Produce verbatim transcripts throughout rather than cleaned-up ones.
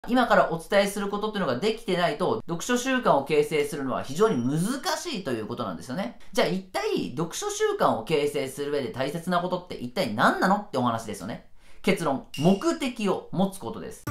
今からお伝えすることっていうのができてないと、読書習慣を形成するのは非常に難しいということなんですよね。じゃあ一体、読書習慣を形成する上で大切なことって一体何なのってお話ですよね。結論、目的を持つことです。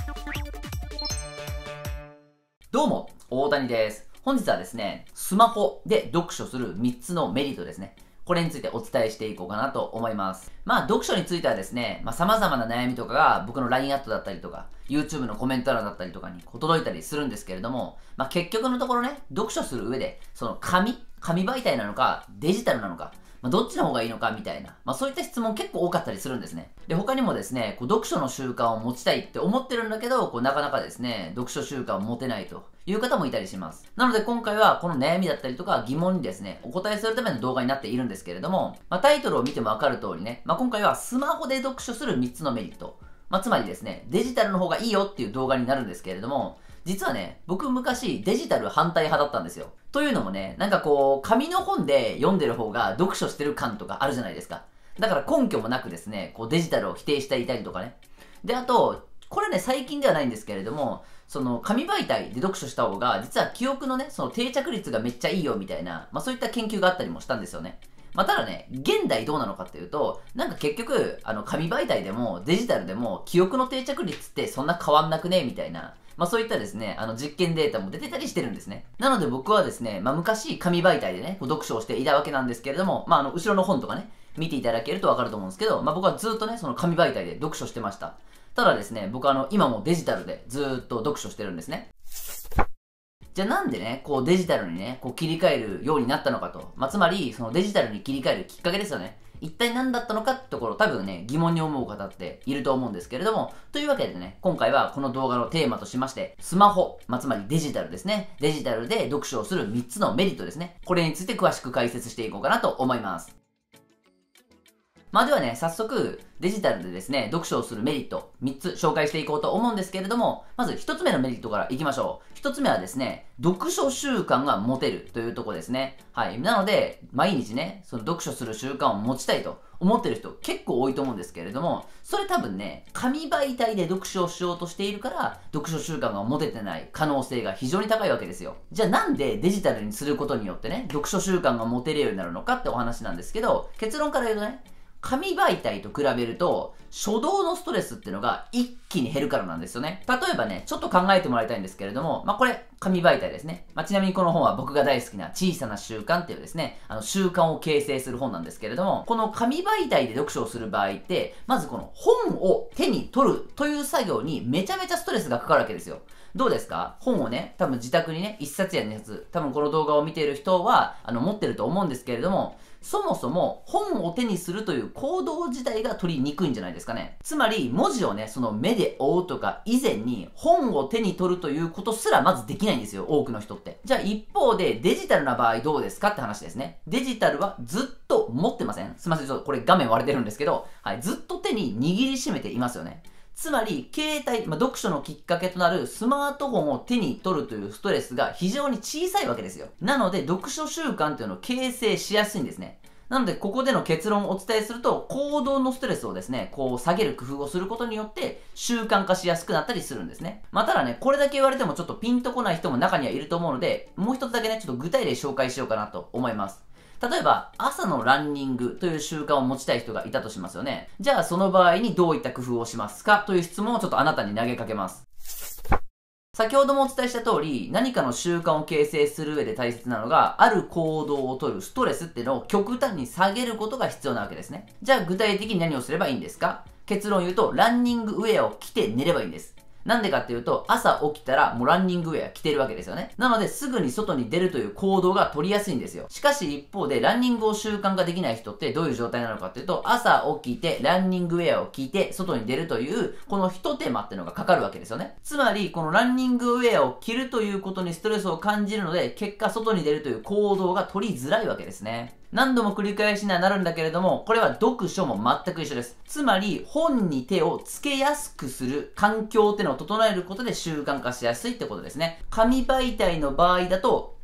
どうも、大谷です。本日はですね、スマホで読書するみっつのメリットですね。これについてお伝えしていこうかなと思います。まあ、読書についてはですね、まあ、様々な悩みとかが僕の ライン アットだったりとか、YouTube のコメント欄だったりとかに届いたりするんですけれども、まあ、結局のところね、読書する上で、その紙、紙媒体なのか、デジタルなのか、まあ、どっちの方がいいのかみたいな、まあ、そういった質問結構多かったりするんですね。で、他にもですね、こう読書の習慣を持ちたいって思ってるんだけど、こうなかなかですね、読書習慣を持てないという方もいたりします。なので今回はこの悩みだったりとか疑問にですね、お答えするための動画になっているんですけれども、まあ、タイトルを見てもわかる通りね、まあ、今回はスマホで読書するみっつのメリット。まあ、つまりですね、デジタルの方がいいよっていう動画になるんですけれども、実はね、僕昔デジタル反対派だったんですよ。というのもね、なんかこう、紙の本で読んでる方が読書してる感とかあるじゃないですか。だから根拠もなくですね、こうデジタルを否定していたりとかね。で、あと、これね、最近ではないんですけれども、その紙媒体で読書した方が、実は記憶のね、その定着率がめっちゃいいよみたいな、まあそういった研究があったりもしたんですよね。まあ、ただね、現代どうなのかっていうと、なんか結局、あの、紙媒体でもデジタルでも記憶の定着率ってそんな変わんなくねみたいな、まあそういったですね、あの実験データも出てたりしてるんですね。なので僕はですね、まあ昔紙媒体でね、こう読書をしていたわけなんですけれども、まああの、後ろの本とかね、見ていただけるとわかると思うんですけど、まあ僕はずっとね、その紙媒体で読書してました。ただですね、僕はあの、今もデジタルでずーっと読書してるんですね。じゃあなんでね、こうデジタルにね、こう切り替えるようになったのかと。まあ、つまり、そのデジタルに切り替えるきっかけですよね。一体何だったのかってところ、多分ね、疑問に思う方っていると思うんですけれども、というわけでね、今回はこの動画のテーマとしまして、スマホ、まあ、つまりデジタルですね。デジタルで読書をするみっつのメリットですね。これについて詳しく解説していこうかなと思います。まあではね、早速、デジタルでですね、読書をするメリット、みっつ紹介していこうと思うんですけれども、まずひとつめのメリットからいきましょう。ひとつめはですね、読書習慣が持てるというところですね。はい。なので、毎日ね、その読書する習慣を持ちたいと思ってる人結構多いと思うんですけれども、それ多分ね、紙媒体で読書をしようとしているから、読書習慣が持ててない可能性が非常に高いわけですよ。じゃあなんでデジタルにすることによってね、読書習慣が持てるようになるのかってお話なんですけど、結論から言うとね、紙媒体と比べると、初動のストレスっていうのが一気に減るからなんですよね。例えばね、ちょっと考えてもらいたいんですけれども、まあ、これ、紙媒体ですね。まあ、ちなみにこの本は僕が大好きな小さな習慣っていうですね、あの、習慣を形成する本なんですけれども、この紙媒体で読書をする場合って、まずこの本を手に取るという作業にめちゃめちゃストレスがかかるわけですよ。どうですか？本をね、多分自宅にね、いっさつやにさつ、多分この動画を見ている人は、あの、持ってると思うんですけれども、そもそも本を手にするという行動自体が取りにくいんじゃないですかね。つまり文字をね、その目で追うとか以前に本を手に取るということすらまずできないんですよ、多くの人って。じゃあ一方でデジタルな場合どうですかって話ですね。デジタルはずっと持ってません？すいません、ちょっとこれ画面割れてるんですけど、はい、ずっと手に握りしめていますよね。つまり、携帯、まあ、読書のきっかけとなるスマートフォンを手に取るというストレスが非常に小さいわけですよ。なので、読書習慣というのを形成しやすいんですね。なので、ここでの結論をお伝えすると、行動のストレスをですね、こう下げる工夫をすることによって、習慣化しやすくなったりするんですね。まあ、ただね、これだけ言われてもちょっとピンとこない人も中にはいると思うので、もう一つだけね、ちょっと具体例紹介しようかなと思います。例えば、朝のランニングという習慣を持ちたい人がいたとしますよね。じゃあ、その場合にどういった工夫をしますかという質問をちょっとあなたに投げかけます。先ほどもお伝えした通り、何かの習慣を形成する上で大切なのが、ある行動をとるストレスっていうのを極端に下げることが必要なわけですね。じゃあ具体的に何をすればいいんですか？結論言うと、ランニングウェアを着て寝ればいいんです。なんでかっていうと、朝起きたらもうランニングウェア着てるわけですよね。なので、すぐに外に出るという行動が取りやすいんですよ。しかし一方で、ランニングを習慣化できない人ってどういう状態なのかっていうと、朝起きて、ランニングウェアを着て、外に出るという、この一手間っていうのがかかるわけですよね。つまり、このランニングウェアを着るということにストレスを感じるので、結果外に出るという行動が取りづらいわけですね。何度も繰り返しにはなるんだけれども、これは読書も全く一緒です。つまり、本に手をつけやすくする環境っていうのを整えることで習慣化しやすいってことですね。紙媒体の場合だと、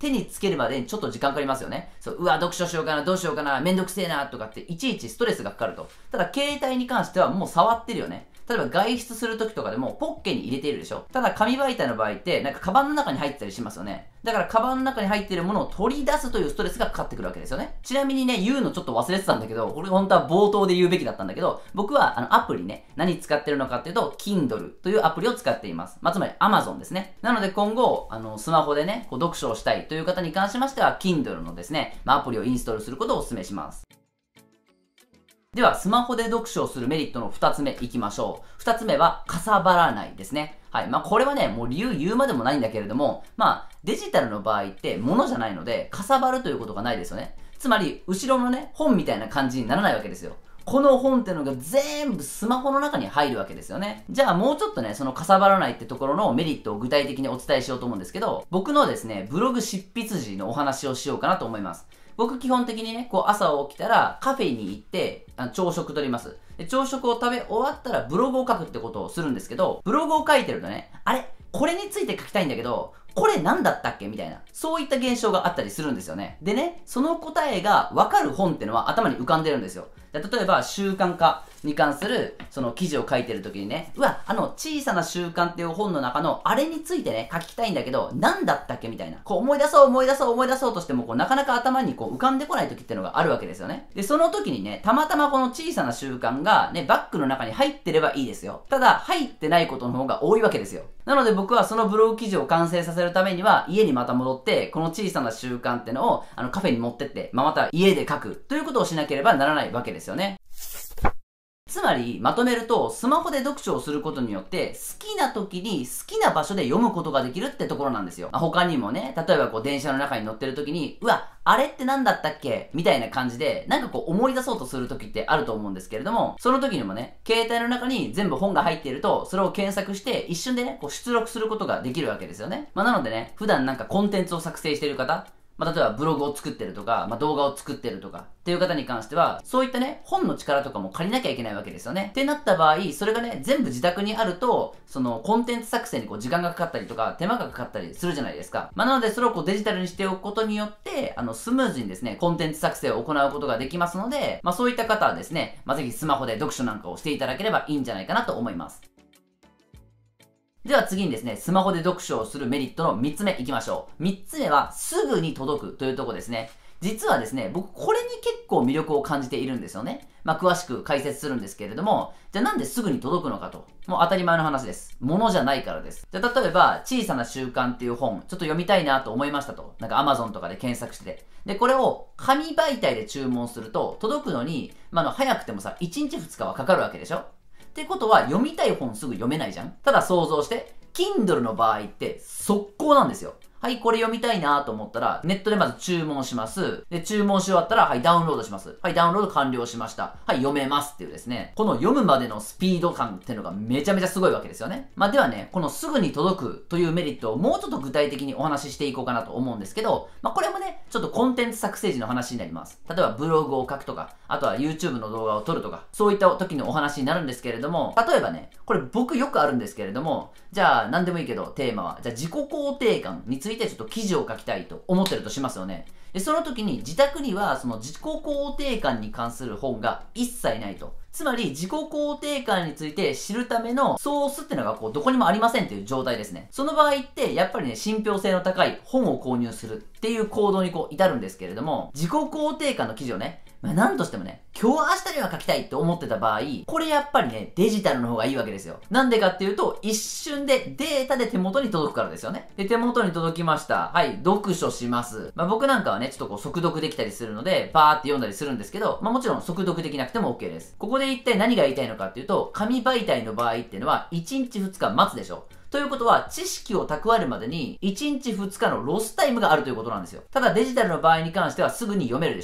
手につけるまでにちょっと時間かかりますよね。そう、うわ、読書しようかな、どうしようかな、めんどくせえな、とかっていちいちストレスがかかると。ただ、携帯に関してはもう触ってるよね。例えば外出する時とかでもポッケに入れているでしょ。ただ紙媒体の場合ってなんかカバンの中に入ってたりしますよね。だからカバンの中に入っているものを取り出すというストレスがかかってくるわけですよね。ちなみにね、言うのちょっと忘れてたんだけど、これ本当は冒頭で言うべきだったんだけど、僕はあのアプリね、何使ってるのかっていうと、Kindle というアプリを使っています。まあ、つまり Amazon ですね。なので今後、あの、スマホでね、こう読書をしたいという方に関しましては、Kindle のですね、まあ、アプリをインストールすることをお勧めします。では、スマホで読書をするメリットの二つ目いきましょう。二つ目は、かさばらないですね。はい。まあ、これはね、もう理由言うまでもないんだけれども、まあ、デジタルの場合って物じゃないので、かさばるということがないですよね。つまり、後ろのね、本みたいな感じにならないわけですよ。この本ってのが全部スマホの中に入るわけですよね。じゃあもうちょっとね、そのかさばらないってところのメリットを具体的にお伝えしようと思うんですけど、僕のですね、ブログ執筆時のお話をしようかなと思います。僕基本的にね、こう朝起きたらカフェに行ってあの朝食取ります。で、朝食を食べ終わったらブログを書くってことをするんですけど、ブログを書いてるとね、あれこれについて書きたいんだけど、これ何だったっけみたいな。そういった現象があったりするんですよね。でね、その答えがわかる本ってのは頭に浮かんでるんですよ。例えば、習慣化に関する、その記事を書いてるときにね、うわ、あの、小さな習慣っていう本の中の、あれについてね、書きたいんだけど、何だったっけみたいな。こう、思い出そう、思い出そう、思い出そうとしても、こう、なかなか頭にこう、浮かんでこないときっていうのがあるわけですよね。で、その時にね、たまたまこの小さな習慣が、ね、バッグの中に入ってればいいですよ。ただ、入ってないことの方が多いわけですよ。なので僕はそのブログ記事を完成させるためには、家にまた戻って、この小さな習慣ってのを、あの、カフェに持ってって、まあ、また家で書く、ということをしなければならないわけですよね。つまり、まとめると、スマホで読書をすることによって、好きな時に好きな場所で読むことができるってところなんですよ。まあ、他にもね、例えばこう電車の中に乗ってる時に、うわ、あれって何だったっけみたいな感じで、なんかこう思い出そうとする時ってあると思うんですけれども、その時にもね、携帯の中に全部本が入っていると、それを検索して一瞬でね、こう出力することができるわけですよね。まあ、なのでね、普段なんかコンテンツを作成している方、まあ、例えばブログを作ってるとか、まあ、動画を作ってるとかっていう方に関しては、そういったね、本の力とかも借りなきゃいけないわけですよね。ってなった場合、それがね、全部自宅にあると、そのコンテンツ作成にこう時間がかかったりとか、手間がかかったりするじゃないですか。まあ、なので、それをこうデジタルにしておくことによって、あの、スムーズにですね、コンテンツ作成を行うことができますので、まあ、そういった方はですね、まあ、ぜひスマホで読書なんかをしていただければいいんじゃないかなと思います。では次にですね、スマホで読書をするメリットのみっつめいきましょう。みっつめは、すぐに届くというところですね。実はですね、僕これに結構魅力を感じているんですよね。まあ、詳しく解説するんですけれども、じゃあなんですぐに届くのかと。もう当たり前の話です。物じゃないからです。じゃあ例えば、小さな習慣っていう本、ちょっと読みたいなと思いましたと。なんか Amazon とかで検索して。で、これを紙媒体で注文すると、届くのに、まあ、あの早くてもさ、いちにちふつかはかかるわけでしょ。ってことは、読みたい本すぐ読めないじゃん。ただ想像して、Kindle の場合って速攻なんですよ。はい、これ読みたいなと思ったら、ネットでまず注文します。で、注文し終わったら、はい、ダウンロードします。はい、ダウンロード完了しました。はい、読めますっていうですね。この読むまでのスピード感っていうのがめちゃめちゃすごいわけですよね。まあ、ではね、このすぐに届くというメリットをもうちょっと具体的にお話ししていこうかなと思うんですけど、まあ、これもね、ちょっとコンテンツ作成時の話になります。例えばブログを書くとか、あとは YouTube の動画を撮るとか、そういった時のお話になるんですけれども、例えばね、これ僕よくあるんですけれども、じゃあ何でもいいけどテーマは、じゃあ自己肯定感についてちょっと記事を書きたいと思ってるとしますよね。で、その時に自宅にはその自己肯定感に関する本が一切ないと。つまり自己肯定感について知るためのソースっていうのがこうどこにもありませんっていう状態ですね。その場合ってやっぱりね、信憑性の高い本を購入するっていう行動にこう至るんですけれども、自己肯定感の記事をね、まあ、なんとしてもね、今日明日には書きたいって思ってた場合、これやっぱりね、デジタルの方がいいわけですよ。なんでかっていうと、一瞬でデータで手元に届くからですよね。で、手元に届きました。はい、読書します。まあ、僕なんかはね、ちょっとこう速読できたりするので、バーって読んだりするんですけど、まあ、もちろん速読できなくても OK です。ここで一体何が言いたいのかっていうと、紙媒体の場合っていうのは、いちにちふつか待つでしょ。ということは、知識を蓄えるまでに、いちにちふつかのロスタイムがあるということなんですよ。ただデジタルの場合に関してはすぐに読めるでしょ。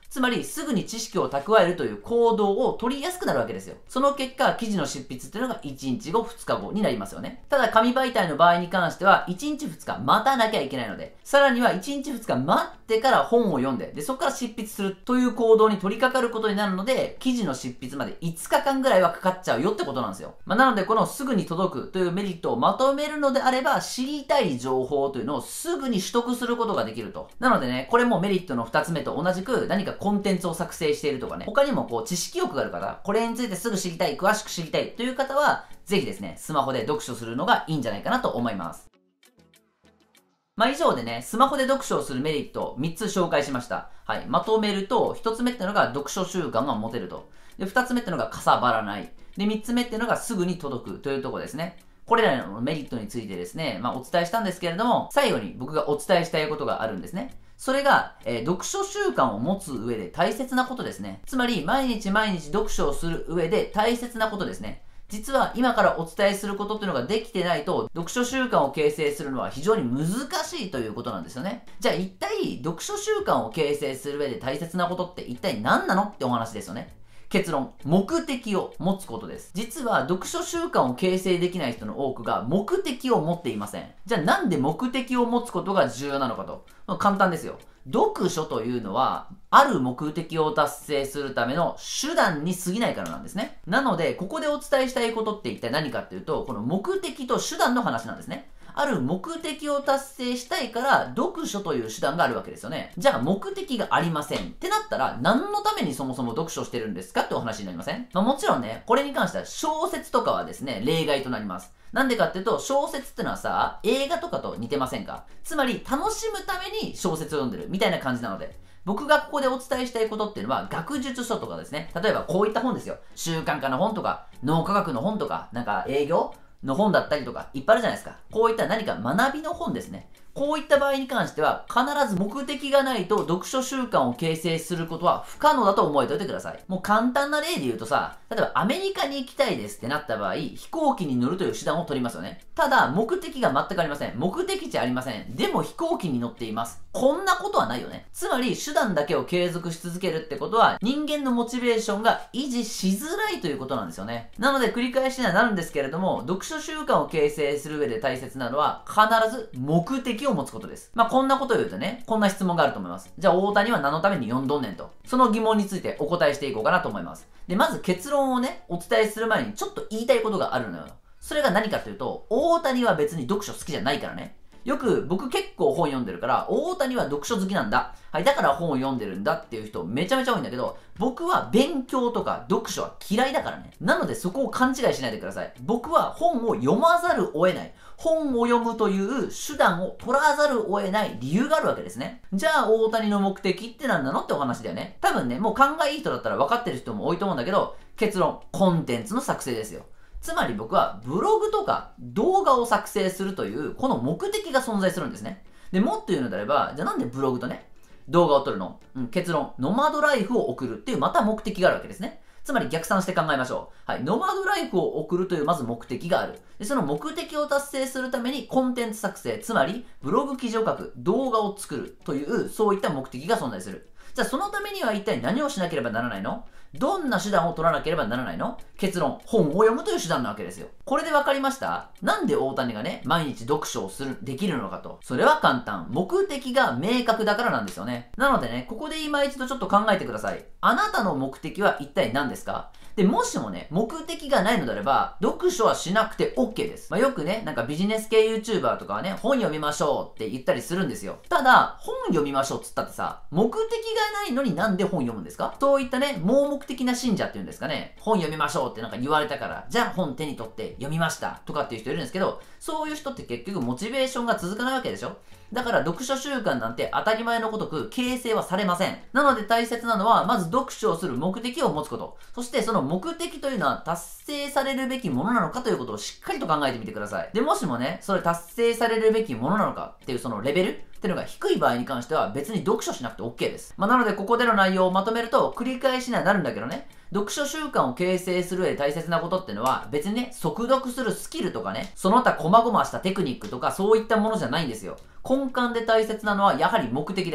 つまり、すぐに知識を蓄えるという行動を取りやすくなるわけですよ。その結果、記事の執筆っていうのがいちにちご、ふつかごになりますよね。ただ、紙媒体の場合に関しては、いちにちふつか待たなきゃいけないので、さらにはいちにちふつか待ってから本を読んで、で、そこから執筆するという行動に取り掛かることになるので、記事の執筆までいつかかんぐらいはかかっちゃうよってことなんですよ。まあ、なので、このすぐに届くというメリットをまとめるのであれば、知りたい情報というのをすぐに取得することができると。なのでね、これもメリットのふたつめと同じく、何かコンテンツを作成しているとかね、他にもこう知識欲がある方、これについてすぐ知りたい、詳しく知りたいという方は、ぜひですね、スマホで読書するのがいいんじゃないかなと思います。まあ以上でね、スマホで読書をするメリットみっつ紹介しました。はい。まとめると、ひとつめってのが読書習慣が持てると。で、ふたつめってのがかさばらない。で、みっつめってのがすぐに届くというところですね。これらのメリットについてですね、まあお伝えしたんですけれども、最後に僕がお伝えしたいことがあるんですね。それが、えー、読書習慣を持つ上で大切なことですね。つまり、毎日毎日読書をする上で大切なことですね。実は今からお伝えすることっていうのができてないと、読書習慣を形成するのは非常に難しいということなんですよね。じゃあ一体、読書習慣を形成する上で大切なことって一体何なのってお話ですよね。結論、目的を持つことです。実は読書習慣を形成できない人の多くが目的を持っていません。じゃあなんで目的を持つことが重要なのかと。まあ、簡単ですよ。読書というのは、ある目的を達成するための手段に過ぎないからなんですね。なので、ここでお伝えしたいことって一体何かっていうと、この目的と手段の話なんですね。ある目的を達成したいから、読書という手段があるわけですよね。じゃあ、目的がありませんってなったら、何のためにそもそも読書してるんですかってお話になりません？まあ、もちろんね、これに関しては小説とかはですね、例外となります。なんでかっていうと、小説ってのはさ、映画とかと似てませんか？つまり、楽しむために小説を読んでるみたいな感じなので、僕がここでお伝えしたいことっていうのは、学術書とかですね。例えばこういった本ですよ。習慣化の本とか、脳科学の本とか、なんか営業の本だったりとか、いっぱいあるじゃないですか。こういった何か学びの本ですね。こういった場合に関しては、必ず目的がないと読書習慣を形成することは不可能だと思えておいてください。もう簡単な例で言うとさ、例えばアメリカに行きたいですってなった場合、飛行機に乗るという手段を取りますよね。ただ、目的が全くありません。目的地ありません。でも飛行機に乗っています。こんなことはないよね。つまり、手段だけを継続し続けるってことは、人間のモチベーションが維持しづらいということなんですよね。なので、繰り返しにはなるんですけれども、読書習慣を形成する上で大切なのは、必ず目的を持つことです。まあ、こんなことを言うとね、こんな質問があると思います。じゃあ、大谷は何のために読んどんねんと。その疑問についてお答えしていこうかなと思います。で、まず結論をね、お伝えする前にちょっと言いたいことがあるのよ。それが何かというと、大谷は別に読書好きじゃないからね。よく僕結構本読んでるから、大谷は読書好きなんだ。はい、だから本を読んでるんだっていう人めちゃめちゃ多いんだけど、僕は勉強とか読書は嫌いだからね。なのでそこを勘違いしないでください。僕は本を読まざるを得ない。本を読むという手段を取らざるを得ない理由があるわけですね。じゃあ大谷の目的って何なのってお話だよね。多分ね、もう考えいい人だったら分かってる人も多いと思うんだけど、結論、コンテンツの作成ですよ。つまり僕はブログとか動画を作成するというこの目的が存在するんですね。で、もっと言うのであれば、じゃあなんでブログとね、動画を撮るの？うん、結論、ノマドライフを送るっていうまた目的があるわけですね。つまり逆算して考えましょう。はい。ノマドライフを送るというまず目的がある。で、その目的を達成するためにコンテンツ作成、つまりブログ記事を書く、動画を作るというそういった目的が存在する。じゃあそのためには一体何をしなければならないの？どんな手段を取らなければならないの？結論、本を読むという手段なわけですよ。これで分かりました？なんで大谷がね、毎日読書をする、できるのかと。それは簡単。目的が明確だからなんですよね。なのでね、ここで今一度ちょっと考えてください。あなたの目的は一体何ですか？で、もしもね、目的がないのであれば、読書はしなくて OK です。まあ、よくね、なんかビジネス系 YouTuber とかはね、本読みましょうって言ったりするんですよ。ただ、本読みましょうっつったってさ、目的がないのになんで本読むんですか？そういったね、盲目的な信者っていうんですかね、本読みましょうってなんか言われたから、じゃあ本手に取って読みましたとかっていう人いるんですけど、そういう人って結局モチベーションが続かないわけでしょ？だから読書習慣なんて当たり前のごとく形成はされません。なので大切なのは、まず読書をする目的を持つこと。そしてその目的というのは達成されるべきものなのかということをしっかりと考えてみてください。で、もしもね、それ達成されるべきものなのかっていうそのレベルっていうのが低い場合に関しては別に読書しなくて OK です。まあ、なのでここでの内容をまとめると繰り返しにはなるんだけどね、読書習慣を形成する上で大切なことっていうのは別にね、速読するスキルとかね、その他細々したテクニックとかそういったものじゃないんですよ。根幹で大切なのはやはり目的です。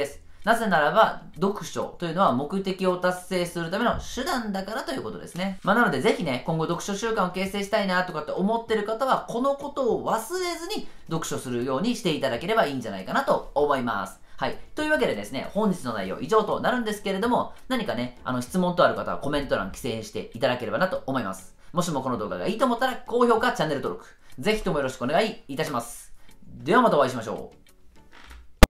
なぜならば、読書というのは目的を達成するための手段だからということですね。まあ、なのでぜひね、今後読書習慣を形成したいなとかって思ってる方は、このことを忘れずに読書するようにしていただければいいんじゃないかなと思います。はい。というわけでですね、本日の内容以上となるんですけれども、何かね、あの質問とある方はコメント欄記載していただければなと思います。もしもこの動画がいいと思ったら、高評価、チャンネル登録、ぜひともよろしくお願いいたします。ではまたお会いしましょう。